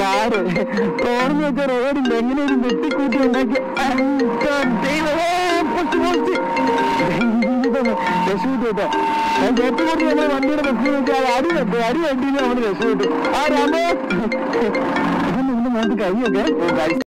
Car റോഡെന്ന് വെച്ചാൽ റോഡില്ല എങ്ങനെ ഒരു വെട്ടിക്കൂട്ടി ഉണ്ടാക്കി രക്ഷപ്പെട്ടു കേട്ടോ. ഞാൻ ചേർത്തുകൂട്ടി നമ്മളെ വണ്ടിയുടെ ബസ്സിൽ വെച്ചാൽ അടി കണ്ടു അടി കണ്ടില്ല നമ്മള് രക്ഷപ്പെട്ടു. ആ രാമോ ഇതൊന്നും ഇതിന്റെ മുഖത്ത് കഴിയൊക്കെ